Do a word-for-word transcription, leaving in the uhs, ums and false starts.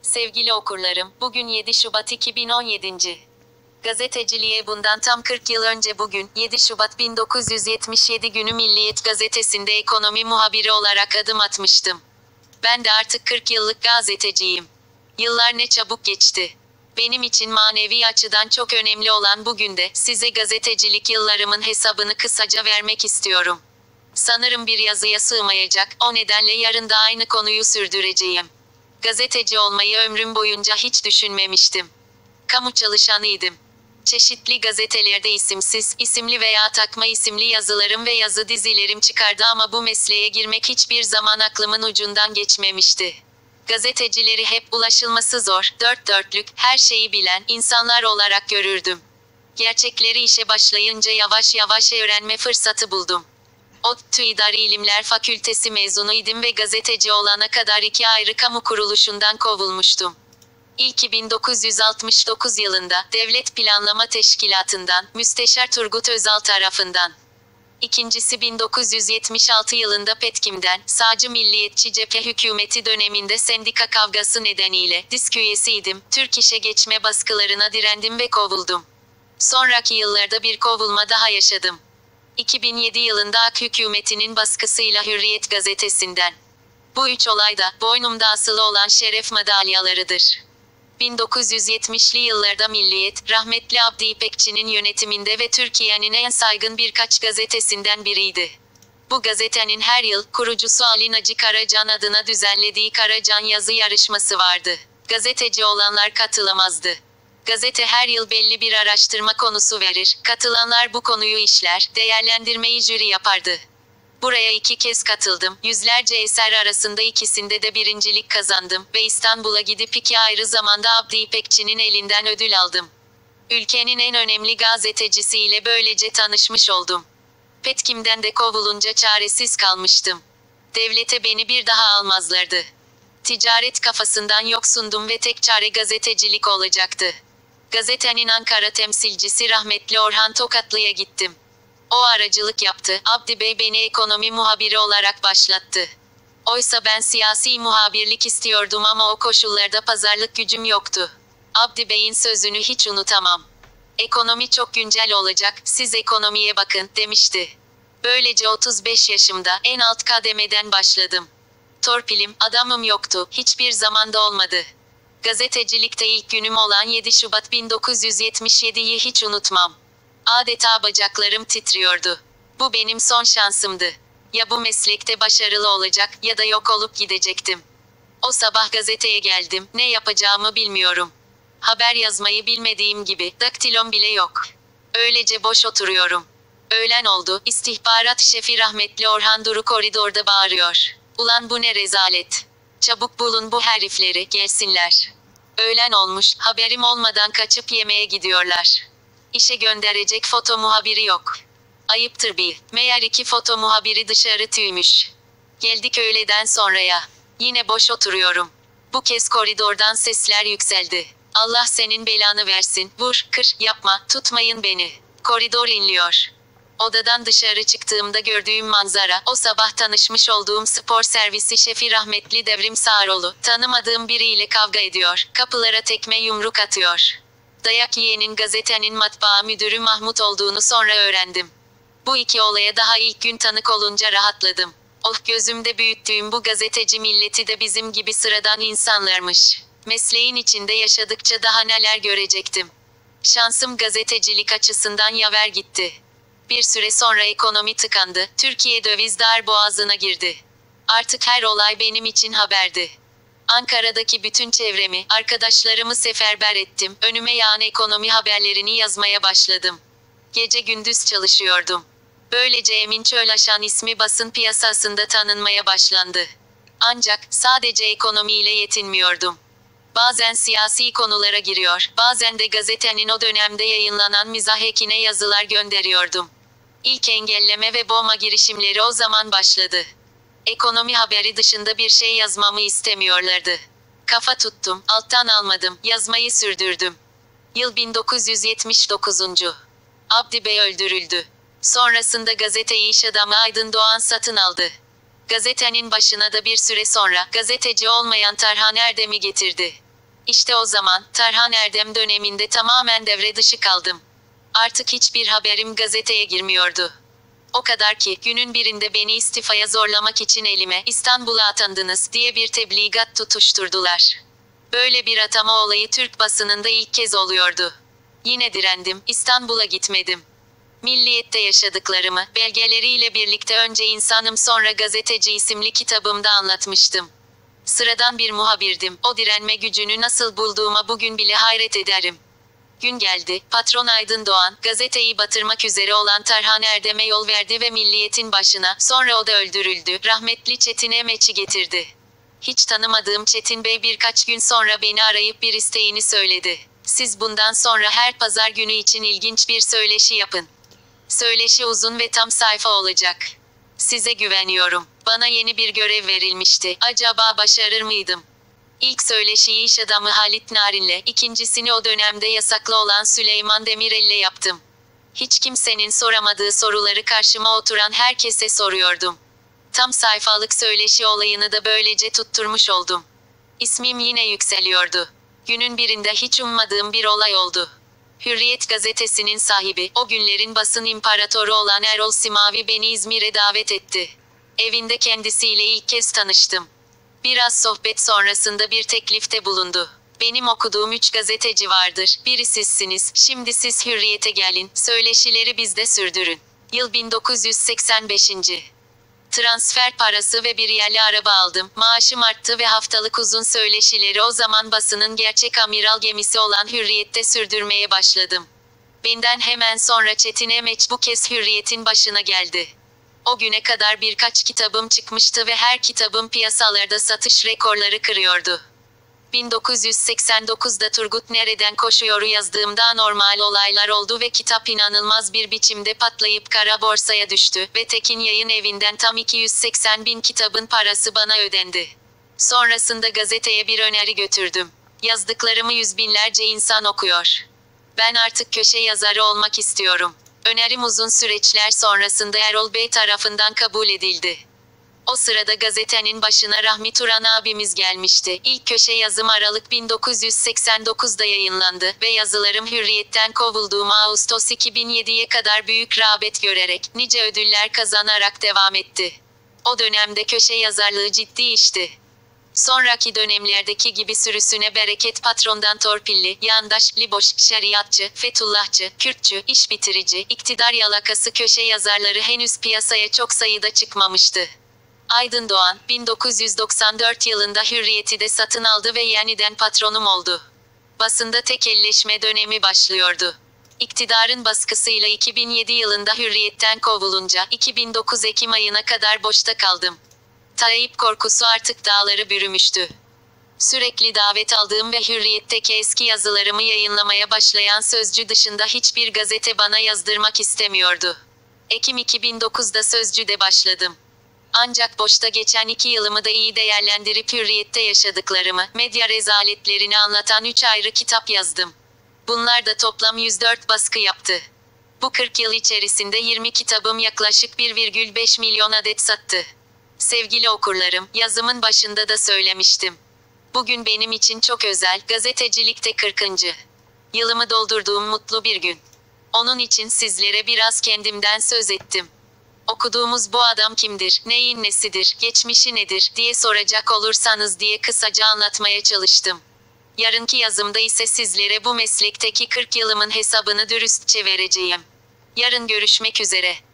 Sevgili okurlarım, bugün yedi Şubat iki bin on yedi. Gazeteciliğe bundan tam kırk yıl önce bugün, yedi Şubat bin dokuz yüz yetmiş yedi günü Milliyet gazetesinde ekonomi muhabiri olarak adım atmıştım. Ben de artık kırk yıllık gazeteciyim. Yıllar ne çabuk geçti. Benim için manevi açıdan çok önemli olan bugün de, size gazetecilik yıllarımın hesabını kısaca vermek istiyorum. Sanırım bir yazıya sığmayacak, o nedenle yarın da aynı konuyu sürdüreceğim. Gazeteci olmayı ömrüm boyunca hiç düşünmemiştim. Kamu çalışanıydım. Çeşitli gazetelerde isimsiz, isimli veya takma isimli yazılarım ve yazı dizilerim çıkardı ama bu mesleğe girmek hiçbir zaman aklımın ucundan geçmemişti. Gazetecileri hep ulaşılması zor, dört dörtlük, her şeyi bilen insanlar olarak görürdüm. Gerçekleri işe başlayınca yavaş yavaş öğrenme fırsatı buldum. ODTÜ İdari İlimler Fakültesi mezunuydum ve gazeteci olana kadar iki ayrı kamu kuruluşundan kovulmuştum. İlki bin dokuz yüz altmış dokuz yılında Devlet Planlama Teşkilatı'ndan, Müsteşar Turgut Özal tarafından. İkincisi bin dokuz yüz yetmiş altı yılında Petkim'den, sağcı milliyetçi cephe hükümeti döneminde sendika kavgası nedeniyle disk üyesiydim. Türk İş'e geçme baskılarına direndim ve kovuldum. Sonraki yıllarda bir kovulma daha yaşadım. iki bin yedi yılında AK hükümetinin baskısıyla Hürriyet gazetesinden. Bu üç olay da boynumda asılı olan şeref madalyalarıdır. bin dokuz yüz yetmişli yıllarda Milliyet, rahmetli Abdi İpekçi'nin yönetiminde ve Türkiye'nin en saygın birkaç gazetesinden biriydi. Bu gazetenin her yıl kurucusu Ali Naci Karacan adına düzenlediği Karacan yazı yarışması vardı. Gazeteci olanlar katılamazdı. Gazete her yıl belli bir araştırma konusu verir, katılanlar bu konuyu işler, değerlendirmeyi jüri yapardı. Buraya iki kez katıldım, yüzlerce eser arasında ikisinde de birincilik kazandım ve İstanbul'a gidip iki ayrı zamanda Abdi İpekçi'nin elinden ödül aldım. Ülkenin en önemli gazetecisiyle böylece tanışmış oldum. Petkim'den de kovulunca çaresiz kalmıştım. Devlete beni bir daha almazlardı. Ticaret kafasından yoksundum ve tek çare gazetecilik olacaktı. Gazetenin Ankara temsilcisi rahmetli Orhan Tokatlı'ya gittim. O aracılık yaptı, Abdi Bey beni ekonomi muhabiri olarak başlattı. Oysa ben siyasi muhabirlik istiyordum ama o koşullarda pazarlık gücüm yoktu. Abdi Bey'in sözünü hiç unutamam. Ekonomi çok güncel olacak, siz ekonomiye bakın, demişti. Böylece otuz beş yaşımda, en alt kademeden başladım. Torpilim, adamım yoktu, hiçbir zamanda olmadı. Gazetecilikte ilk günüm olan yedi Şubat bin dokuz yüz yetmiş yediyi hiç unutmam. Adeta bacaklarım titriyordu. Bu benim son şansımdı. Ya bu meslekte başarılı olacak ya da yok olup gidecektim. O sabah gazeteye geldim, ne yapacağımı bilmiyorum. Haber yazmayı bilmediğim gibi, daktilom bile yok. Öylece boş oturuyorum. Öğlen oldu, istihbarat şefi rahmetli Orhan Duru koridorda bağırıyor. Ulan bu ne rezalet. Çabuk bulun bu herifleri, gelsinler. Öğlen olmuş, haberim olmadan kaçıp yemeğe gidiyorlar. İşe gönderecek foto muhabiri yok. Ayıptır bir. Meğer iki foto muhabiri dışarı tüymüş. Geldik öğleden sonraya. Yine boş oturuyorum. Bu kez koridordan sesler yükseldi. Allah senin belanı versin, vur, kır, yapma, tutmayın beni. Koridor inliyor. Odadan dışarı çıktığımda gördüğüm manzara, o sabah tanışmış olduğum spor servisi şefi rahmetli Devrim Sağaroğlu, tanımadığım biriyle kavga ediyor, kapılara tekme yumruk atıyor. Dayak yiyenin gazetenin matbaa müdürü Mahmut olduğunu sonra öğrendim. Bu iki olaya daha ilk gün tanık olunca rahatladım. Oh, gözümde büyüttüğüm bu gazeteci milleti de bizim gibi sıradan insanlarmış. Mesleğin içinde yaşadıkça daha neler görecektim. Şansım gazetecilik açısından yaver gitti. Bir süre sonra ekonomi tıkandı, Türkiye döviz darboğazına girdi. Artık her olay benim için haberdi. Ankara'daki bütün çevremi, arkadaşlarımı seferber ettim, önüme yağan ekonomi haberlerini yazmaya başladım. Gece gündüz çalışıyordum. Böylece Emin Çölaşan ismi basın piyasasında tanınmaya başlandı. Ancak, sadece ekonomiyle yetinmiyordum. Bazen siyasi konulara giriyor, bazen de gazetenin o dönemde yayınlanan mizah ekine yazılar gönderiyordum. İlk engelleme ve boğma girişimleri o zaman başladı. Ekonomi haberi dışında bir şey yazmamı istemiyorlardı. Kafa tuttum, alttan almadım, yazmayı sürdürdüm. Yıl bin dokuz yüz yetmiş dokuz. Abdi Bey öldürüldü. Sonrasında gazeteyi iş adamı Aydın Doğan satın aldı. Gazetenin başına da bir süre sonra gazeteci olmayan Tarhan Erdem'i getirdi. İşte o zaman, Tarhan Erdem döneminde tamamen devre dışı kaldım. Artık hiçbir haberim gazeteye girmiyordu. O kadar ki, günün birinde beni istifaya zorlamak için elime, İstanbul'a atandınız, diye bir tebligat tutuşturdular. Böyle bir atama olayı Türk basınında ilk kez oluyordu. Yine direndim, İstanbul'a gitmedim. Milliyet'te yaşadıklarımı, belgeleriyle birlikte önce insanım sonra gazeteci isimli kitabımda anlatmıştım. Sıradan bir muhabirdim, o direnme gücünü nasıl bulduğuma bugün bile hayret ederim. Gün geldi, patron Aydın Doğan, gazeteyi batırmak üzere olan Tarhan Erdem'e yol verdi ve Milliyet'in başına, sonra o da öldürüldü, rahmetli Çetin Emeç'i getirdi. Hiç tanımadığım Çetin Bey birkaç gün sonra beni arayıp bir isteğini söyledi. Siz bundan sonra her pazar günü için ilginç bir söyleşi yapın. Söyleşi uzun ve tam sayfa olacak. Size güveniyorum. Bana yeni bir görev verilmişti. Acaba başarır mıydım? İlk söyleşiyi iş adamı Halit Narin'le, ikincisini o dönemde yasaklı olan Süleyman Demirel'le yaptım. Hiç kimsenin soramadığı soruları karşıma oturan herkese soruyordum. Tam sayfalık söyleşi olayını da böylece tutturmuş oldum. İsmim yine yükseliyordu. Günün birinde hiç ummadığım bir olay oldu. Hürriyet gazetesinin sahibi, o günlerin basın imparatoru olan Erol Simavi beni İzmir'e davet etti. Evinde kendisiyle ilk kez tanıştım. Biraz sohbet sonrasında bir teklifte bulundu. Benim okuduğum üç gazeteci vardır, biri sizsiniz, şimdi siz Hürriyet'e gelin, söyleşileri bizde sürdürün. Yıl bin dokuz yüz seksen beş. Transfer parası ve bir yerli araba aldım, maaşım arttı ve haftalık uzun söyleşileri o zaman basının gerçek amiral gemisi olan Hürriyet'te sürdürmeye başladım. Benden hemen sonra Çetin Emeç bu kez Hürriyet'in başına geldi. O güne kadar birkaç kitabım çıkmıştı ve her kitabım piyasalarda satış rekorları kırıyordu. bin dokuz yüz seksen dokuzda Turgut Nereden Koşuyor'u yazdığımda anormal olaylar oldu ve kitap inanılmaz bir biçimde patlayıp kara borsaya düştü ve Tekin Yayın Evi'nden tam iki yüz seksen bin kitabın parası bana ödendi. Sonrasında gazeteye bir öneri götürdüm. Yazdıklarımı yüz binlerce insan okuyor. Ben artık köşe yazarı olmak istiyorum. Önerim uzun süreçler sonrasında Erol Bey tarafından kabul edildi. O sırada gazetenin başına Rahmi Turan abimiz gelmişti. İlk köşe yazım Aralık bin dokuz yüz seksen dokuzda yayınlandı ve yazılarım Hürriyet'ten kovulduğum Ağustos iki bin yediye kadar büyük rağbet görerek, nice ödüller kazanarak devam etti. O dönemde köşe yazarlığı ciddi işti. Sonraki dönemlerdeki gibi sürüsüne bereket patrondan torpilli, yandaş, liboş, şeriatçı, Fethullahçı, Kürtçü, iş bitirici, iktidar yalakası köşe yazarları henüz piyasaya çok sayıda çıkmamıştı. Aydın Doğan, bin dokuz yüz doksan dört yılında Hürriyet'i de satın aldı ve yeniden patronum oldu. Basında tekelleşme dönemi başlıyordu. İktidarın baskısıyla iki bin yedi yılında Hürriyet'ten kovulunca, iki bin dokuz Ekim ayına kadar boşta kaldım. Tayyip korkusu artık dağları bürümüştü. Sürekli davet aldığım ve Hürriyet'teki eski yazılarımı yayınlamaya başlayan Sözcü dışında hiçbir gazete bana yazdırmak istemiyordu. Ekim iki bin dokuzda Sözcü'de başladım. Ancak boşta geçen iki yılımı da iyi değerlendirip Hürriyet'te yaşadıklarımı, medya rezaletlerini anlatan üç ayrı kitap yazdım. Bunlar da toplam yüz dört baskı yaptı. Bu kırk yıl içerisinde yirmi kitabım yaklaşık bir virgül beş milyon adet sattı. Sevgili okurlarım, yazımın başında da söylemiştim. Bugün benim için çok özel, gazetecilikte kırkıncı yılımı doldurduğum mutlu bir gün. Onun için sizlere biraz kendimden söz ettim. Okuduğumuz bu adam kimdir, neyin nesidir, geçmişi nedir diye soracak olursanız diye kısaca anlatmaya çalıştım. Yarınki yazımda ise sizlere bu meslekteki kırk yılımın hesabını dürüstçe vereceğim. Yarın görüşmek üzere.